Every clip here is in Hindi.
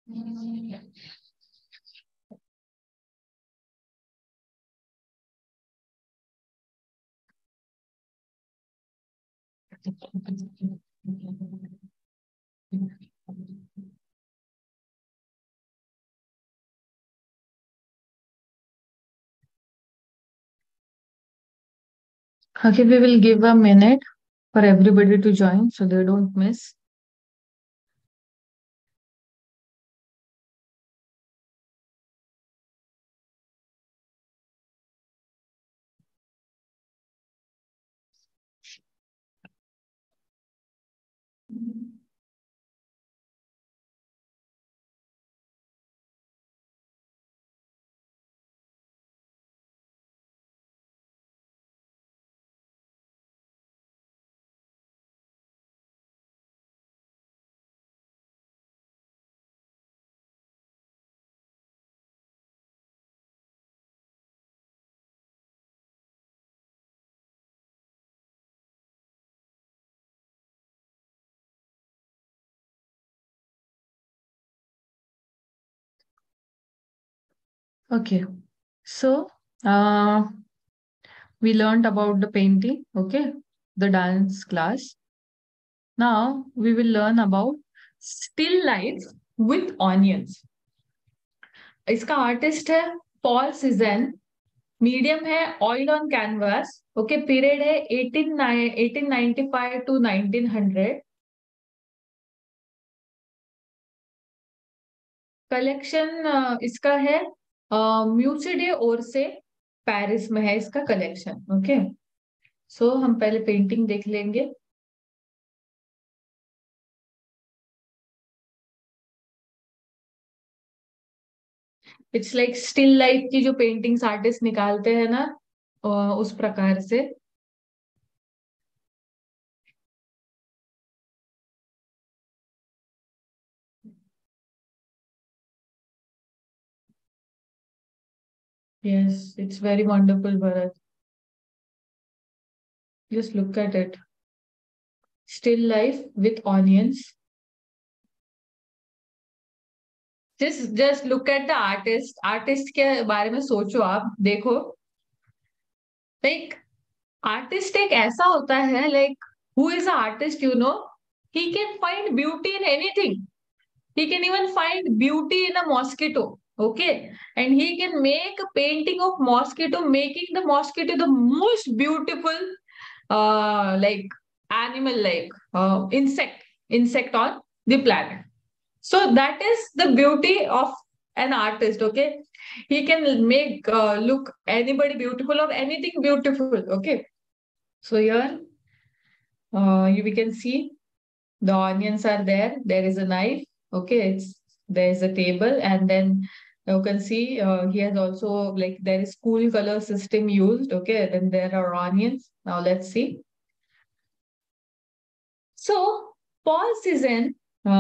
Okay, we will give a minute for everybody to join so they don't miss. Okay, so uh, we learned about the painting, okay, the dance class. Now we will learn about still life with onions. इसका आर्टिस्ट है पॉल सिजन, मीडियम है oil on canvas, okay, period है 1895 टू 1900, कलेक्शन इसका है म्यूसे डे ओरसे, पेरिस में है इसका कलेक्शन, ओके। सो हम पहले पेंटिंग देख लेंगे। इट्स लाइक स्टिल लाइफ की जो पेंटिंग्स आर्टिस्ट निकालते हैं ना, उस प्रकार से। Yes, it's very wonderful Bharat, just look at it, still life with onions. Just look at the artist, artist के बारे में सोचो, आप देखो, लाइक आर्टिस्ट एक ऐसा होता है, like who is a artist, you know, he can find beauty in anything, he can even find beauty in a mosquito, okay, and he can make a painting of mosquito, making the mosquito the most beautiful like animal, like insect on the planet. So that is the beauty of an artist, okay, he can make look anybody beautiful or anything beautiful, okay. So here we can see the onions are there, there is a knife, okay, it's, there is a table, and then you can see he has also, like, there is cool color system used, okay, then there are onions. Now let's see. So Paul Cézanne,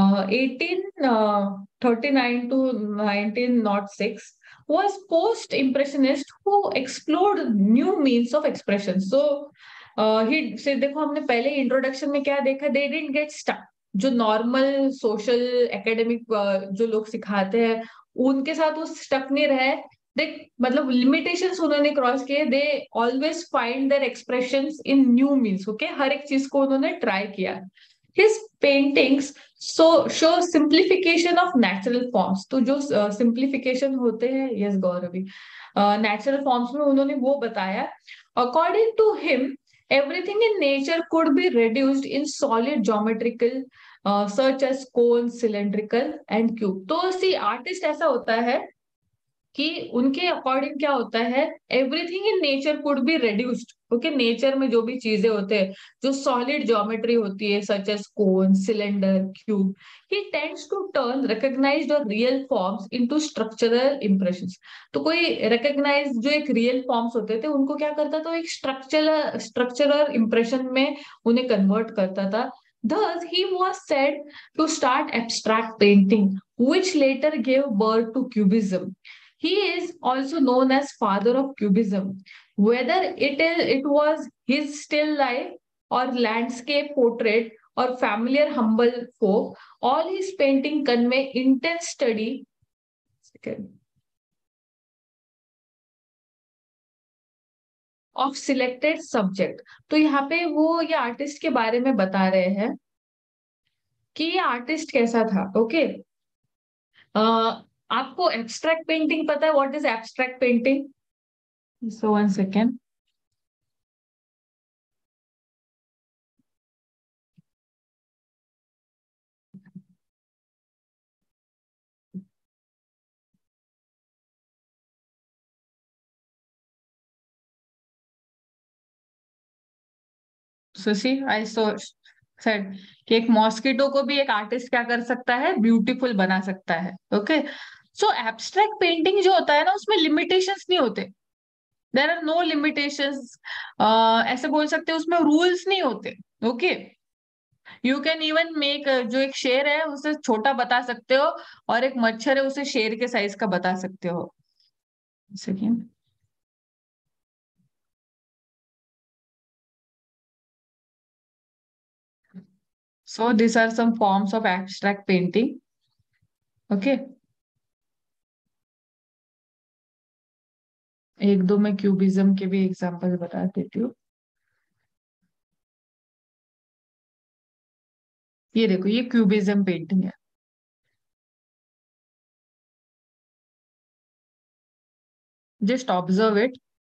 1839 to 1906, was post-impressionist who explored new means of expression. So he से देखो, हमने पहले इंट्रोडक्शन में क्या देखा, दे डिडंट गेट स्टक, जो नॉर्मल सोशल एकेडमिक जो लोग सिखाते हैं उनके साथ वो स्टक नहीं रहे, देख, मतलब लिमिटेशंस उन्होंने क्रॉस किए, they always find their expressions in new means, okay, हर एक चीज को उन्होंने ट्राई किया। His paintings so show simplification of natural forms, तो जो simplification होते हैं, yes गौरवी, natural forms में उन्होंने वो बताया। According to him, everything in nature could be reduced in solid geometrical such as cone, cylindrical and cube। तो सी आर्टिस्ट ऐसा होता है कि उनके अकॉर्डिंग क्या होता है, everything in nature could be reduced, okay, nature में जो भी चीजें होते हैं, जो सॉलिड ज्योमेट्री होती है such as cone, cylinder, cube, he tends to turn recognized और real forms into structural impressions. तो कोई रिकॉग्नाइज जो एक रियल फॉर्म्स होते थे उनको क्या करता था, एक स्ट्रक्चरल इंप्रेशन में उन्हें कन्वर्ट करता था। Thus, he was said to start abstract painting, which later gave birth to Cubism. He is also known as father of Cubism. Whether it was his still life or landscape portrait, or familiar humble folk. All his painting convey intense study of selected subject. तो यहाँ पे वो ये आर्टिस्ट के बारे में बता रहे हैं कि ये आर्टिस्ट कैसा था। ओके, आपको एब्स्ट्रैक्ट पेंटिंग पता है? What is abstract painting? So one second. Sushi, I so said कि एक मॉस्किटो को भी एक आर्टिस्ट क्या कर सकता है? ब्यूटीफुल बना सकता है। ओके, सो एब्स्ट्रैक्ट पेंटिंग जो होता है ना, उसमें लिमिटेशंस नहीं होते। देर आर नो लिमिटेशंस, ऐसे बोल सकते हैं, उसमें रूल्स नहीं होते। Okay, you can even make, जो एक शेर है उसे छोटा बता सकते हो, और एक मच्छर है उसे शेर के साइज का बता सकते हो। Second. So this are some forms of abstract painting. Okay, एक दो मैं क्यूबिज्म के भी एग्जांपल बता देती हूँ। ये देखो, ये क्यूबिज्म पेंटिंग है। Just observe it.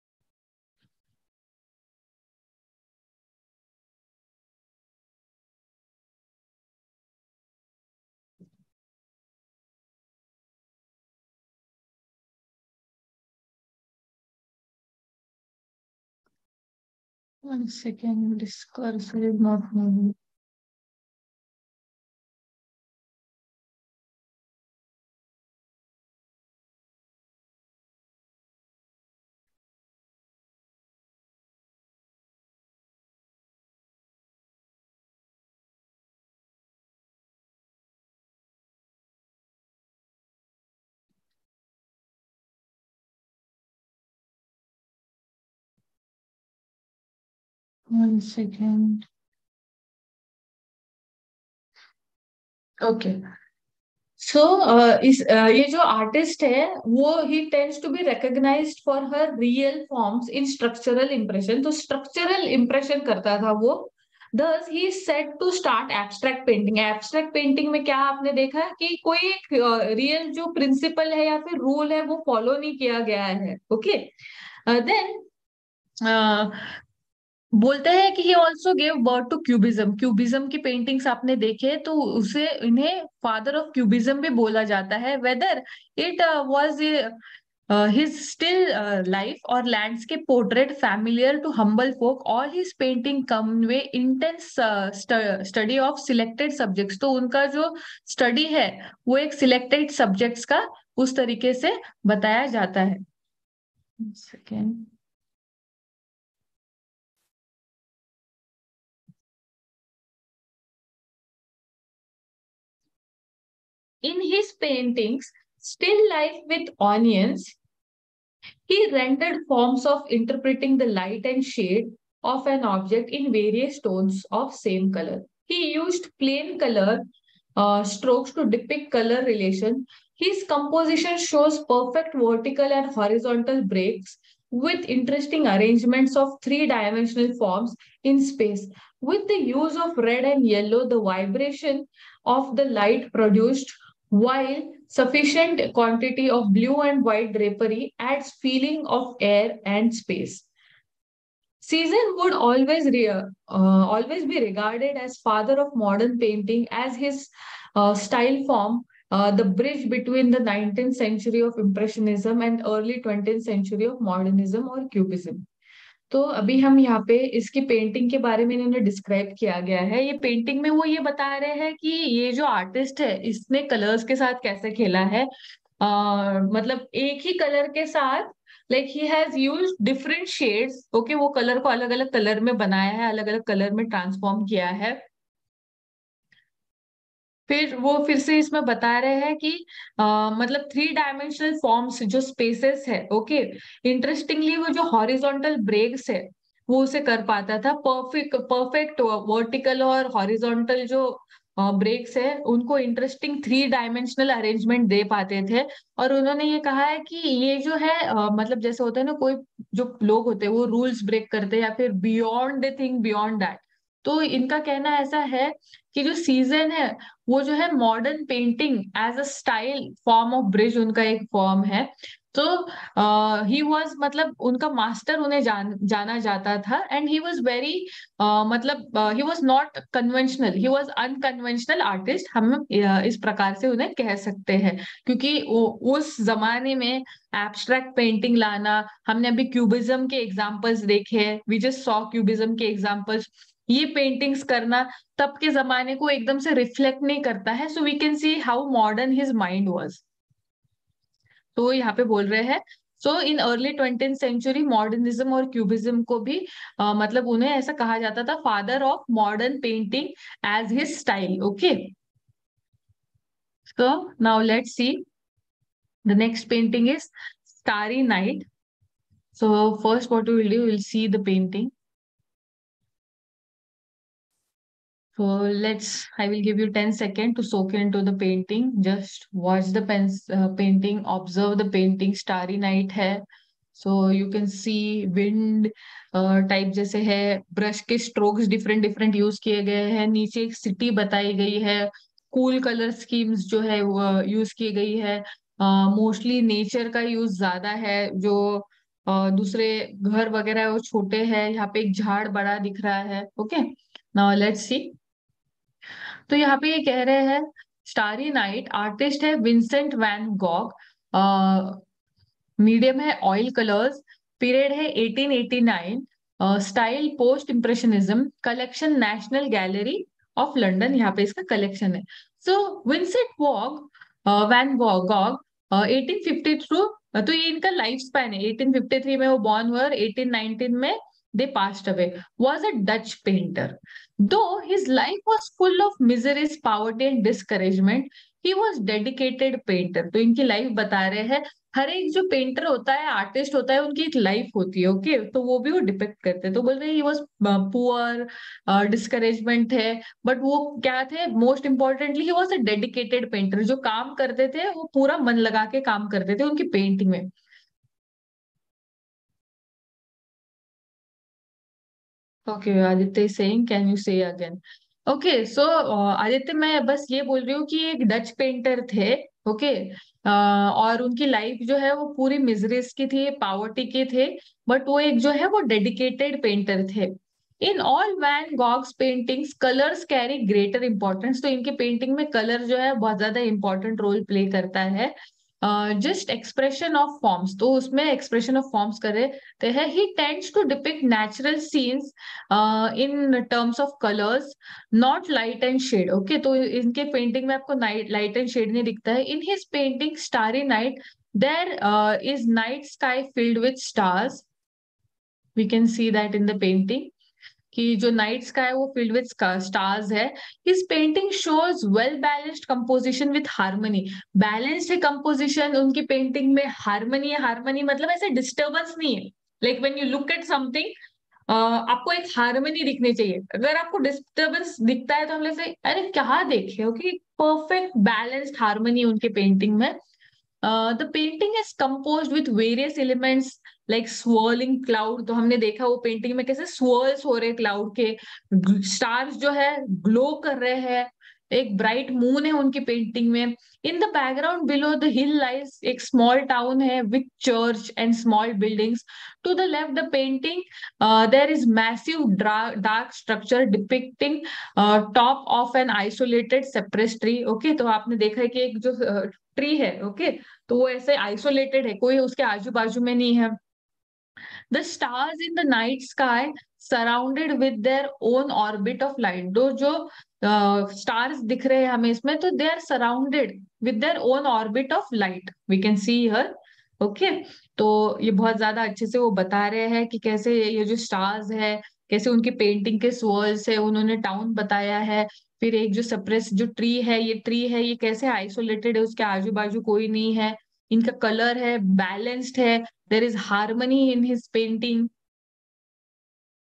One second, this cursor is not moving. One second. Okay, so ये जो आर्टिस्ट है वो he tends to be recognized for her real forms in structural impression. तो स्ट्रक्चरल इंप्रेशन करता था वो। Thus he set to start abstract painting. Abstract painting में क्या आपने देखा कि कोई एक रियल जो प्रिंसिपल है या फिर रूल है वो फॉलो नहीं किया गया है। ओके, देन बोलते हैं कि he also gave birth to cubism. Cubism की पेंटिंग्स आपने देखे तो उसे इन्हें फादर ऑफ क्यूबिज्म भी बोला जाता है। Whether it was his still life or landscape portrait familiar to humble folk, all his painting convey intense study of selected subjects। तो उनका जो स्टडी है वो एक सिलेक्टेड सब्जेक्ट्स का उस तरीके से बताया जाता है। Second. In his paintings, Still Life with Onions, he rendered forms of interpreting the light and shade of an object in various tones of same color. He used plain color strokes to depict color relation. His composition shows perfect vertical and horizontal breaks with interesting arrangements of three-dimensional forms in space. With the use of red and yellow, the vibration of the light produced, while sufficient quantity of blue and white drapery adds feeling of air and space. Caesar would always be regarded as father of modern painting, as his style form the bridge between the 19th century of Impressionism and early 20th century of Modernism or Cubism. तो अभी हम यहाँ पे इसकी पेंटिंग के बारे में इन्होंने डिस्क्राइब किया गया है। ये पेंटिंग में वो ये बता रहे हैं कि ये जो आर्टिस्ट है इसने कलर्स के साथ कैसे खेला है। मतलब एक ही कलर के साथ, like he has used different shades. Okay, वो कलर को अलग अलग कलर में बनाया है, अलग अलग कलर में ट्रांसफॉर्म किया है। फिर वो फिर से इसमें बता रहे हैं कि मतलब थ्री डायमेंशनल फॉर्म्स जो स्पेसेस है। ओके, इंटरेस्टिंगली वो जो हॉरिजॉन्टल ब्रेक्स है वो उसे कर पाता था। परफेक्ट परफेक्ट वर्टिकल और हॉरिजॉन्टल जो ब्रेक्स है उनको इंटरेस्टिंग थ्री डायमेंशनल अरेंजमेंट दे पाते थे। और उन्होंने ये कहा है कि ये जो है मतलब जैसे होता है ना, कोई जो लोग होते हैं वो रूल्स ब्रेक करते हैं या फिर beyond they think beyond that. तो इनका कहना ऐसा है कि जो सीजन है वो जो है modern painting as a style form of bridge उनका एक फॉर्म है। तो ही वॉज मतलब उनका मास्टर उन्हें जाना जाता था। एंड ही वॉज वेरी मतलब he was not conventional, he was unconventional artist, हम इस प्रकार से उन्हें कह सकते हैं। क्योंकि उस जमाने में एब्स्ट्रैक्ट पेंटिंग लाना, हमने अभी क्यूबिज्म के एग्जाम्पल्स देखे, वी जस्ट सॉ क्यूबिज्म के एग्जाम्पल्स, ये पेंटिंग्स करना तब के जमाने को एकदम से रिफ्लेक्ट नहीं करता है। So we can see how modern his mind was. तो यहाँ पे बोल रहे हैं, so in early 20th century modernism और क्यूबिज्म को भी मतलब उन्हें ऐसा कहा जाता था, father of modern painting as his style. Okay, so now let's see the next painting is Starry Night. So first what we will do, we'll see the painting. So I will give you 10 seconds to soak into the painting. Just watch the painting, observe the painting. Starry night है. So you can see wind type जैसे है, ब्रश के स्ट्रोक्स डिफरेंट डिफरेंट यूज किए गए हैं, नीचे एक सिटी बताई गई है, कूल कलर स्कीम्स जो है वो यूज की गई है। मोस्टली नेचर का यूज ज्यादा है, जो दूसरे घर वगैरह है वो छोटे हैं, यहाँ पे एक झाड़ बड़ा दिख रहा है। Okay, now let's see. तो यहाँ पे ये कह रहे हैं, स्टारी नाइट आर्टिस्ट है विंसेंट वैन गॉग, मीडियम है ऑयल कलर्स, पीरियड है 1889, style post impressionism, collection National Gallery of London, यहाँ पे इसका कलेक्शन है। So Vincent van Gogh 1850 through, तो ये इनका लाइफ स्पैन है, 1853 में वो बॉर्न हुए और 1819 में they passed away, was a Dutch painter. Though his life was full of miseries, poverty and discouragement, he was dedicated painter. तो इनकी लाइफ बता रहे हैं, हर एक जो पेंटर होता है, आर्टिस्ट होता है, उनकी एक लाइफ होती है। ओके, तो वो भी वो डिपेक्ट करते हैं। तो बोल रहे ही वॉज पुअर, डिस्करेजमेंट है, बट वो क्या थे, most importantly he was a dedicated painter, जो काम करते थे वो पूरा मन लगा के काम करते थे उनकी पेंटिंग में। Okay, Aditya saying can you say again. Okay, so Aditya, मैं बस ये बोल रही हूँ कि एक डच पेंटर थे। ओके, और उनकी लाइफ जो है वो पूरी मिजरीज की थी, पावर्टी की थे, बट वो एक जो है वो डेडिकेटेड पेंटर थे। In all Van Gogh's paintings colours carry greater importance, तो इनके पेंटिंग में कलर जो है बहुत ज्यादा इंपॉर्टेंट रोल प्ले करता है। जस्ट एक्सप्रेशन ऑफ फॉर्म्स, तो उसमें एक्सप्रेशन ऑफ फॉर्म्स करे तो है, he tends to depict natural scenes in terms of colours, not light and shade. Okay, तो इनके पेंटिंग में आपको लाइट एंड शेड नहीं दिखता है। In his painting Starry Night there is night sky filled with stars, we can see that in the painting, कि जो नाइट स्काई है वो फिल्ड विद स्टार्स है। His painting shows well balanced composition with harmony, balanced है कंपोजिशन उनकी पेंटिंग में, हार्मनी है, हार्मनी मतलब ऐसे डिस्टर्बेंस नहीं है। Like when you look at something, आपको एक हार्मनी दिखनी चाहिए, अगर आपको डिस्टर्बेंस दिखता है तो हम लोग से अरे क्या देखे, ओके, परफेक्ट बैलेंस्ड हार्मनी उनके पेंटिंग में। The painting is composed with various elements like swirling cloud, तो हमने देखा वो पेंटिंग में कैसे swirls हो रहे क्लाउड के, स्टार्स जो है ग्लो कर रहे हैं, एक ब्राइट मून है उनकी पेंटिंग में। In the background below the hill lies एक स्मॉल टाउन है with church and small buildings. To the left the painting there is massive dark structure depicting top of an isolated separate tree. Okay, तो आपने देखा है कि एक जो ट्री है, ओके, तो वो ऐसे आइसोलेटेड है, कोई उसके आजू बाजू में नहीं है। The stars in the night sky surrounded with their own orbit of light, दो जो स्टार्स दिख रहे हैं हमें इसमें, तो they are surrounded with their own orbit of light, we can see here. Okay, तो ये बहुत ज्यादा अच्छे से वो बता रहे हैं कि कैसे ये जो स्टार्स है, कैसे उनकी पेंटिंग के स्वर्ल्स है, उन्होंने टाउन बताया है। फिर एक जो सप्रेस जो ट्री है ये कैसे आइसोलेटेड है, उसके आजू बाजू कोई नहीं है, इनका कलर है बैलेंस्ड है, there is harmony in his painting.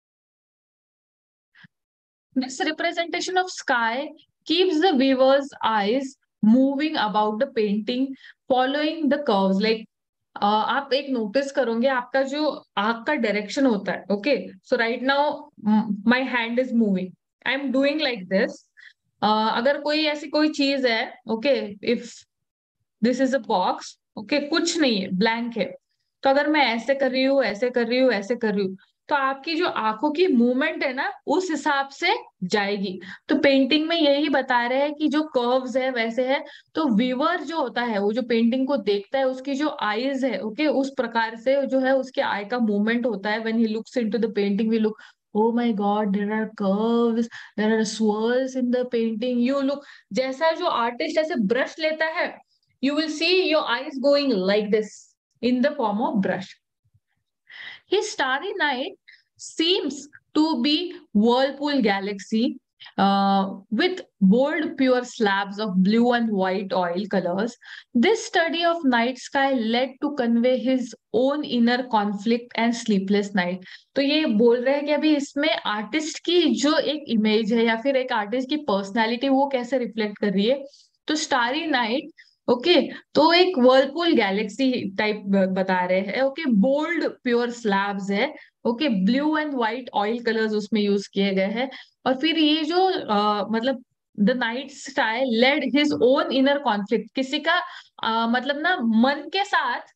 This representation of sky keeps the viewer's eyes moving about the painting, following the curves. Like आप एक नोटिस करोगे आपका जो आंख का डायरेक्शन होता है, okay, so right now my hand is moving, I am doing like this. अगर कोई ऐसी कोई चीज है, okay, if this is a box, okay, कुछ नहीं है, ब्लैंक है, तो अगर मैं ऐसे कर रही हूँ, ऐसे कर रही हूँ, ऐसे कर रही हूँ, तो आपकी जो आंखों की मूवमेंट है ना उस हिसाब से जाएगी। तो पेंटिंग में यही बता रहे हैं कि जो कर्व्स है वैसे है। तो व्यूअर जो होता है वो जो पेंटिंग को देखता है उसकी जो आईज है, ओके, उस प्रकार से जो है उसके आई का मूवमेंट होता है। When he looks into the painting we look, oh my god, there are curves, there are swirls in the painting, you look. जैसा जो आर्टिस्ट ऐसे ब्रश लेता है, you will see your eyes going like this in the form of brush. His starry night seems to be whirlpool galaxy with bold, pure slabs of blue and white oil colors. This study of night sky led to convey his own inner conflict and sleepless night. तो ये बोल रहे हैं कि अभी इसमें आर्टिस्ट की जो एक इमेज है या फिर एक आर्टिस्ट की पर्सनालिटी वो कैसे रिफ्लेक्ट कर रही है। तो स्टारी नाइट, ओके, तो एक वर्लपूल गैलेक्सी टाइप बता रहे हैं, ओके, बोल्ड प्योर स्लैब्स है, okay, blue and white oil colours उसमें यूज किए गए हैं। और फिर ये जो मतलब the night sky led his own inner conflict, किसी का मतलब ना मन के साथ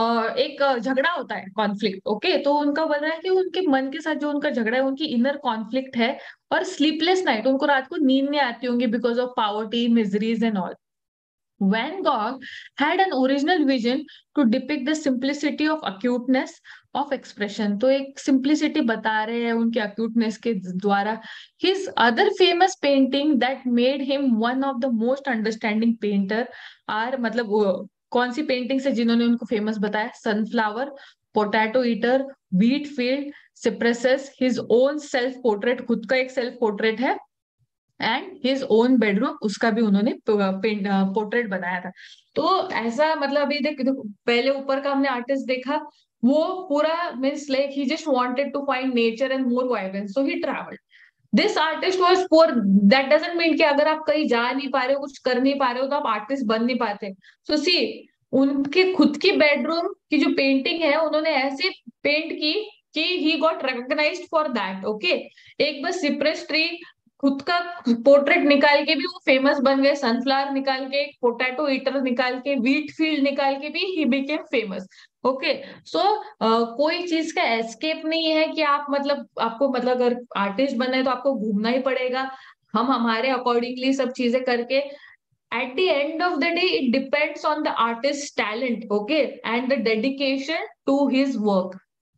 एक झगड़ा होता है, कॉन्फ्लिक्ट, ओके, तो उनका बोल रहा है कि उनके मन के साथ जो उनका झगड़ा है उनकी इनर कॉन्फ्लिक्ट है। और स्लीपलेस नाइट, उनको रात को नींद नहीं आती होंगी because of poverty, miseries and all. Van Gogh had an original vision to depict the simplicity of acuteness of expression. तो एक simplicity बता रहे हैं उनके acuteness के द्वारा। His other famous painting that made him one of the most understanding painter are, मतलब कौन सी पेंटिंग्स है जिन्होंने उनको फेमस बताया? Sunflower, potato eater, wheat field, cypresses, his own self portrait, खुद का एक सेल्फ पोर्ट्रेट है, एंड हिज ओन बेडरूम, उसका भी उन्होंने पोर्ट्रेट बनाया था। तो ऐसा मतलब अभी देखो, पहले ऊपर का हमने आर्टिस्ट देखा, वो पूरा means like he just wanted to find nature and more vibrance, so he travelled. This artist was poor, that doesn't mean कि अगर आप कहीं जा नहीं पा रहे हो, कुछ कर नहीं पा रहे हो, तो आप आर्टिस्ट बन नहीं पाते। सो सी, उनके खुद की बेडरूम की जो पेंटिंग है उन्होंने ऐसे पेंट की कि he got recognized for that, okay. एक बस सिप्रेस ट्री खुद का पोर्ट्रेट निकाल के भी वो फेमस बन गए, सनफ्लावर निकाल के, पोटैटो ईटर निकाल के, व्हीट फील्ड निकाल के भी he became famous, okay. So कोई चीज का एस्केप नहीं है कि आप मतलब आपको मतलब अगर आर्टिस्ट बनना है तो आपको घूमना ही पड़ेगा। हम हमारे अकॉर्डिंगली सब चीजें करके, at the end of the day it depends on the artist talent, okay, and the dedication to his work.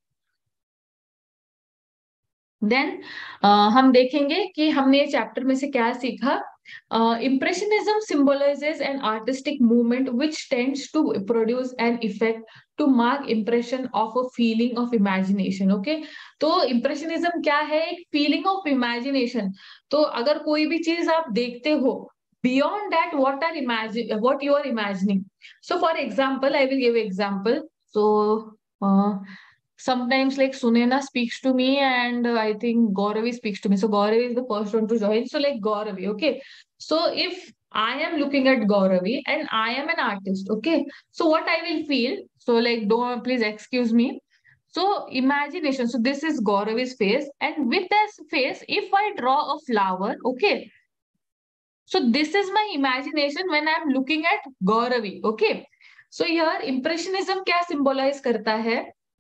Then हम देखेंगे कि हमने ये चैप्टर में से क्या सीखा। Impressionism symbolizes an artistic movement which tends to produce an effect to mark impression of a feeling of imagination, okay। तो इम्प्रेशनिज्म क्या है? एक फीलिंग ऑफ इमेजिनेशन। तो अगर कोई भी चीज आप देखते हो, beyond that what you are imagining, so for example I will give example। so uh, sometimes like Sunena speaks to me and I think Gauravi speaks to me. So Gauravi is the first one to join. So like Gauravi, okay. So if I am looking at Gauravi and I am an artist, okay. So what I will feel? So like don't please excuse me. So imagination. So this is Gauravi's face, and with this face, if I draw a flower, okay. So this is my imagination when I am looking at Gauravi, okay. So here impressionism क्या symbolize करता है?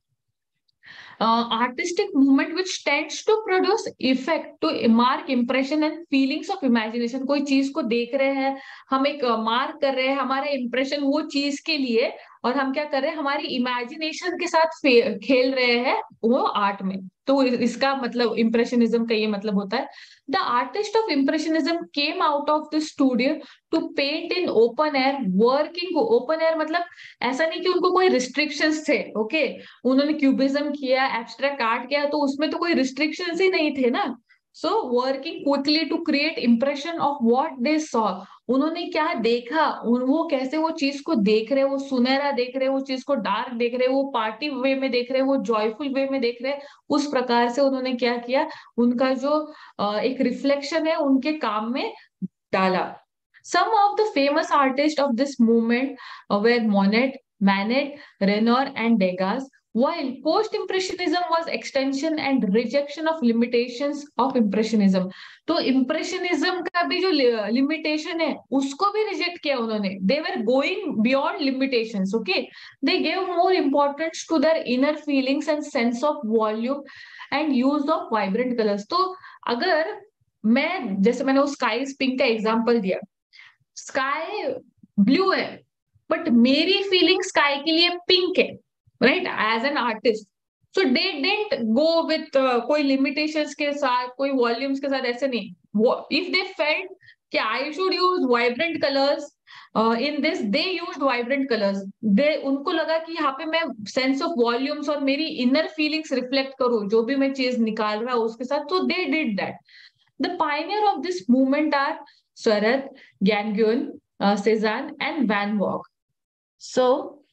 Artistic movement which tends to produce effect to mark impression and feelings of imagination। कोई चीज को देख रहे हैं, हम एक मार्क कर रहे हैं हमारा इंप्रेशन वो चीज के लिए, और हम क्या कर रहे हैं, हमारी इमेजिनेशन के साथ खेल रहे हैं वो आर्ट में। तो इसका मतलब इम्प्रेशनिज्म का ये मतलब होता है। The artist of impressionism came out of the studio to paint in open air, working open air, मतलब ऐसा नहीं कि उनको कोई रिस्ट्रिक्शंस थे, ओके। उन्होंने क्यूबिज्म किया, एब्स्ट्रैक्ट आर्ट किया, तो उसमें तो कोई रिस्ट्रिक्शंस ही नहीं थे ना। So working quickly to create impression of what they saw, उन्होंने क्या देखा, वो कैसे वो चीज को देख रहे, वो सुनहरा देख रहे, वो चीज को डार्क देख रहे, वो पार्टी वे में देख रहे, वो जॉयफुल वे में देख रहे, उस प्रकार से उन्होंने क्या किया, उनका जो एक रिफ्लेक्शन है उनके काम में डाला. Some of the famous artists of this movement were Monet, Manet, Renoir, and Degas. While post-impressionism was extension and rejection of limitations of impressionism, तो impressionism का भी जो limitation है उसको भी reject किया उन्होंने. They were going beyond limitations. Okay, they gave more importance to their inner feelings and sense of volume and use of vibrant colors. तो अगर मैं, जैसे मैंने वो स्काई पिंक का एग्जांपल दिया, स्काई ब्लू है बट मेरी फीलिंग स्काई के लिए पिंक है, right, as an artist. So they didn't go with कोई लिमिटेशंस के साथ, कोई वॉल्यूम्स के साथ, ऐसे नहीं. इफ दे फेल्ट कि I should use vibrant colours in this, they use vibrant colours. They, उनको लगा कि यहाँ पे मैं सेंस ऑफ वॉल्यूम्स और मेरी इनर फीलिंग्स रिफ्लेक्ट करूं, जो भी मैं चीज निकाल रहा हूं उसके साथ. तो they did that. The pioneer of this movement are Seurat, Ganguen, Cezanne, and Van Gogh. So,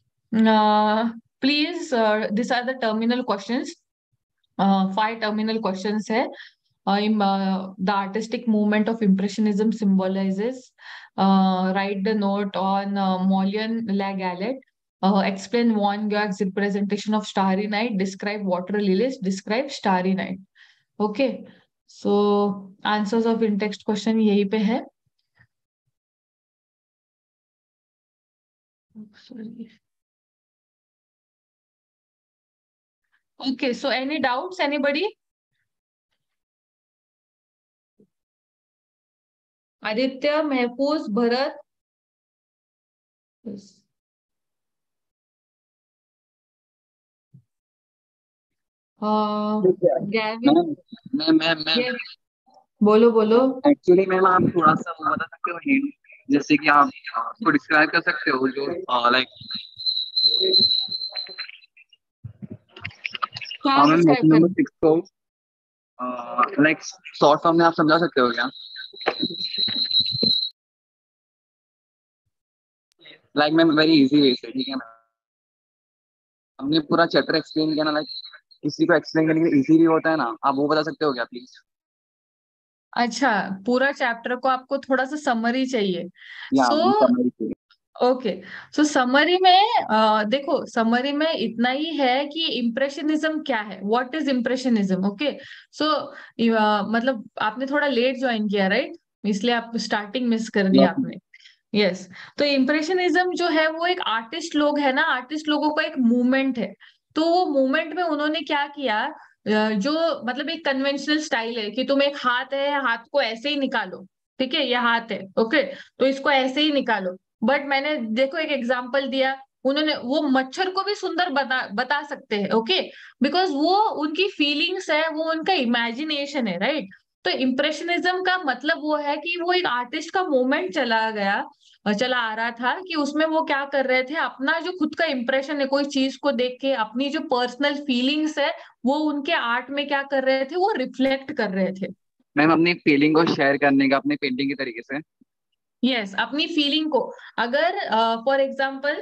please, these are the terminal questions. 5 terminal questions है. The artistic movement of Impressionism symbolizes. Write the note on Moulin-La Galette. Explain Van Gogh's representation of Starry Night. Describe water lilies. Describe Starry Night. Okay. So answers of in text question यही पे है. Okay, so any doubts anybody? Aditya, Mahfooz, Bharat. Gavin. Ma'am बोलो बोलो. एक्चुअली मैम आप थोड़ा सा वो बता सकते हो हिंट, जैसे कि आप उसको डिस्क्राइब कर सकते हो जो लाइक क्या मैम डिस्क्राइब क्वेश्चन कर? नंबर 6 को लाइक शॉर्ट फॉर्म में आप समझा सकते हो क्या? Like ma'am very easy way से, ठीक है मैम. हमने पूरा चैप्टर एक्सप्लेन किया ना, लाइक किसी को एक्सप्लेन करने के लिए इजी भी होता है ना, आप वो बता सकते हो क्या प्लीज? अच्छा, पूरा चैप्टर को आपको थोड़ा सा समरी चाहिए. या सो समरी से. ओके, सो समरी में देखो, समरी में इतना ही है कि इम्प्रेशनिज्म क्या है, what is impressionism. Okay, so मतलब आपने थोड़ा लेट ज्वाइन किया, राइट, इसलिए आप स्टार्टिंग मिस कर दिया आपने. यस. तो इम्प्रेशनिज्म जो है वो एक आर्टिस्ट लोग है ना, आर्टिस्ट लोगों का एक मूवमेंट है. तो वो मूवमेंट में उन्होंने क्या किया, जो मतलब एक कन्वेंशनल स्टाइल है कि तुम एक हाथ है, हाथ को ऐसे ही निकालो, ठीक है, ये हाथ है, ओके, तो इसको ऐसे ही निकालो. बट मैंने देखो एक एग्जाम्पल दिया, उन्होंने वो मच्छर को भी सुंदर बता सकते हैं, ओके, बिकॉज वो उनकी फीलिंग्स है, वो उनका इमेजिनेशन है, राइट. तो इम्प्रेशनिज्म का मतलब वो है कि वो एक आर्टिस्ट का मोमेंट चला गया, चला आ रहा था कि उसमें वो क्या कर रहे थे, अपना जो खुद का इंप्रेशन है कोई चीज को देख के, अपनी जो पर्सनल फीलिंग्स है वो उनके आर्ट में क्या कर रहे थे, वो रिफ्लेक्ट कर रहे थे. मैम अपनी फीलिंग को शेयर करने का अपने पेंटिंग के तरीके से. यस, अपनी फीलिंग को. अगर फॉर एग्जाम्पल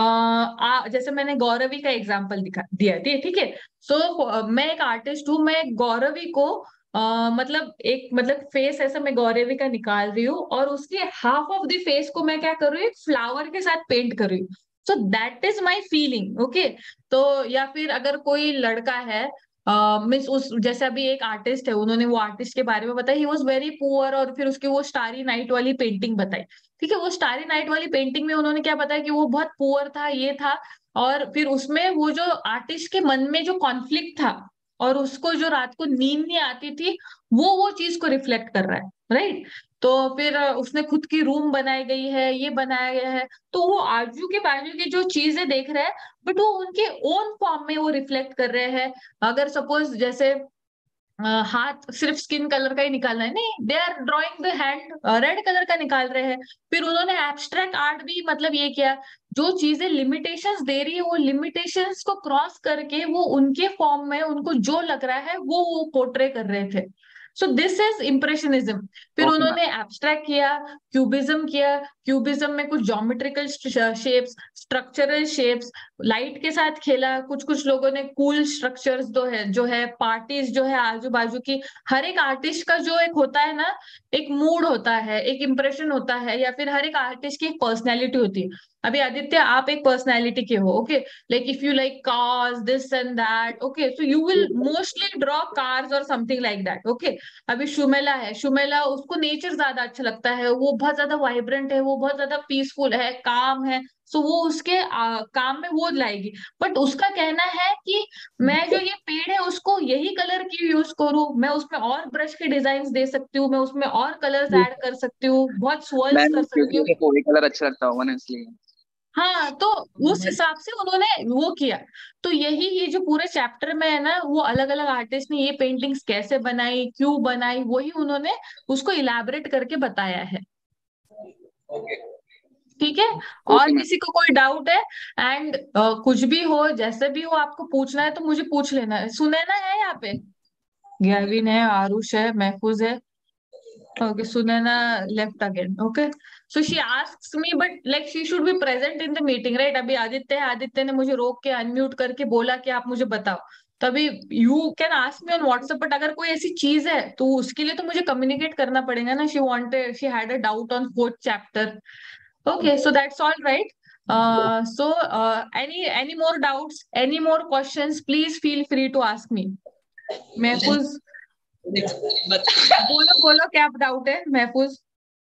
जैसे मैंने गौरवी का एग्जाम्पल दिखा दिया थी, ठीक है. सो मैं एक आर्टिस्ट हूँ, मैं गौरवी को मतलब एक मतलब फेस ऐसा मैं गौरवी का निकाल रही हूँ और उसके हाफ ऑफ द फेस को मैं क्या कर रही हूँ, एक फ्लावर के साथ पेंट कर रही हूँ. So that is my feeling. Okay, तो या फिर अगर कोई लड़का है, मीन्स उस जैसे अभी एक आर्टिस्ट है, उन्होंने वो आर्टिस्ट के बारे में बताया, ही वॉज वेरी पुअर, और फिर उसकी वो स्टारी नाइट वाली पेंटिंग बताई, ठीक है. वो स्टारी नाइट वाली पेंटिंग में उन्होंने क्या बताया कि वो बहुत पुअर था, ये था, और फिर उसमें वो जो आर्टिस्ट के मन में जो कॉन्फ्लिक्ट था और उसको जो रात को नींद नहीं आती थी, वो चीज को रिफ्लेक्ट कर रहा है, राइट. तो फिर उसने खुद की रूम बनाई गई है, ये बनाया गया है, तो वो आजू के बाजू की जो चीजें देख रहे हैं, बट वो उनके ओन फॉर्म में वो रिफ्लेक्ट कर रहे हैं. अगर सपोज जैसे हाथ सिर्फ स्किन कलर का ही निकालना है, नहीं, they are drawing the hand red colour का निकाल रहे हैं. फिर उन्होंने एब्स्ट्रैक्ट आर्ट भी मतलब ये किया, जो चीजें लिमिटेशंस दे रही है वो लिमिटेशंस को क्रॉस करके वो उनके फॉर्म में उनको जो लग रहा है वो पोर्ट्रे कर रहे थे. So this is impressionism. फिर ओके मैम। उन्होंने एब्स्ट्रैक्ट किया, क्यूबिज्म किया। क्यूबिज्म में कुछ geometrical shapes, structural shapes, light के साथ खेला। कुछ कुछ लोगों ने कूल स्ट्रक्चर्स जो है पार्टीज जो है आजू बाजू की। हर एक आर्टिस्ट का जो एक होता है ना, एक मूड होता है, एक इम्प्रेशन होता है, या फिर हर एक आर्टिस्ट की एक पर्सनैलिटी होती है। अभी आदित्य आप एक पर्सनैलिटी के हो, okay, like if you like cars this and that, okay, so you will mostly draw cars और समथिंग लाइक दैट, ओके। अभी शुमेला है, शुमेला उसको नेचर ज्यादा अच्छा लगता है, वो बहुत ज्यादा वाइब्रेंट है, वो बहुत ज्यादा पीसफुल है, काम है, सो वो उसके काम में वो लाएगी। बट उसका कहना है कि मैं जो ये पेड़ है उसको यही कलर की यूज करूं, मैं उसमें और ब्रश के डिजाइन दे सकती हूँ, मैं उसमें और कलर्स ऐड कर सकती हूँ, बहुत swirls मैम कर सकती क्योंकि हूँ। उसे कोई कलर अच्छा लगता होगा ना, इसलिए। हाँ, तो उस हिसाब से उन्होंने वो किया। तो यही ये जो पूरे चैप्टर में है ना, वो अलग अलग आर्टिस्ट ने ये पेंटिंग्स कैसे बनाई, क्यों बनाई, वही उन्होंने उसको इलैबोरेट करके बताया है। ठीक है। और ओके मैम। किसी को कोई डाउट है? एंड कुछ भी हो, जैसे भी हो, आपको पूछना है तो मुझे पूछ लेना है। सुनैना है यहाँ पे, गैविन है, आरुष है, महफूज है। Okay, Sunana left again. Okay, so she asks me, but like she should be present in the meeting, right? अभी आदित्य है, आदित्य ने मुझे रोक के अनम्यूट करके बोला कि आप मुझे बताओ। तो अभी you can ask me on WhatsApp, but अगर कोई ऐसी चीज है तो उसके लिए तो मुझे कम्युनिकेट करना पड़ेगा ना। She had a doubt on fourth chapter. Okay, so that's all right. So any more doubts, any more questions, please feel free to ask me. महफूज, बोलो बोलो क्या डाउट है महफूज।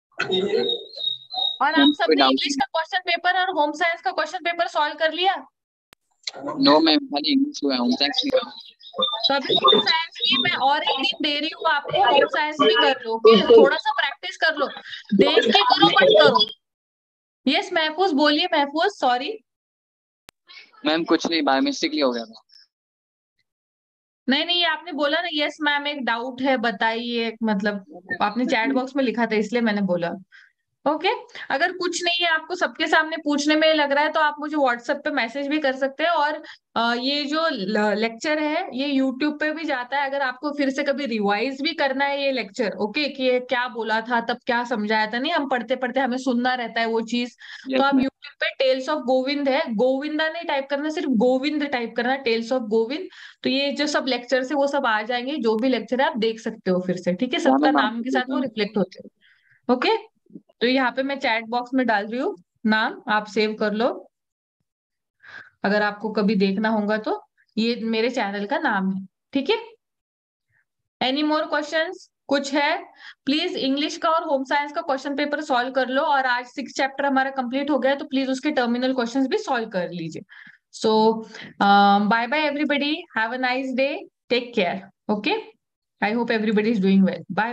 और आप मैम कोई सबने डाउट इंग्लिश नहीं। का क्वेश्चन पेपर और होम साइंस का क्वेश्चन पेपर सॉल्व कर लिया? नो मैम, खाली इंग्लिश हुआ है, होम साइंस नहीं हुआ। तो अभी होम साइंस की मैं और एक दिन दे रही हूँ आपको, होम साइंस भी कर लो, ओके, थोड़ा सा प्रैक्टिस कर लो, देख के करो मत करो। यस महफूज, बोलिए महफूज, सॉरी। मैम कुछ नहीं, बाय मिस्टेकली हो गया था। नहीं नहीं, ये आपने बोला ना यस मैम एक डाउट है बताइए, मतलब आपने चैट बॉक्स में लिखा था इसलिए मैंने बोला। ओके, अगर कुछ नहीं है आपको सबके सामने पूछने में लग रहा है तो आप मुझे व्हाट्सएप पे मैसेज भी कर सकते हैं। और ये जो लेक्चर है ये यूट्यूब पे भी जाता है, अगर आपको फिर से कभी रिवाइज भी करना है ये लेक्चर, ओके, कि ये क्या बोला था तब, क्या समझाया था, नहीं हम पढ़ते पढ़ते हमें सुनना रहता है वो चीज। तो यस आप मैम। यूट्यूब पे टेल्स ऑफ गोविंद है, गोविंदा नहीं टाइप करना, सिर्फ गोविंद टाइप करना, टेल्स ऑफ गोविंद। तो ये जो सब लेक्चर है वो सब आ जाएंगे, जो भी लेक्चर है आप देख सकते हो फिर से, ठीक है, हाँ सबका मैम, नाम आपको के देख साथ वो लेना। रिफ्लेक्ट होते हैं। ओके, तो यहाँ पे मैं चैट बॉक्स में डाल रही हूँ नाम, आप सेव कर लो अगर आपको कभी देखना होगा तो। ये मेरे चैनल का नाम है, ठीक है। एनी मोर क्वेश्चंस कुछ है? प्लीज इंग्लिश का और होम साइंस का क्वेश्चन पेपर सॉल्व कर लो, और आज 6 चैप्टर हमारा कंप्लीट हो गया है, तो प्लीज उसके टर्मिनल क्वेश्चंस भी सॉल्व कर लीजिए। So bye bye everybody, have a nice day, take care, okay, I hope everybody is doing well, bye.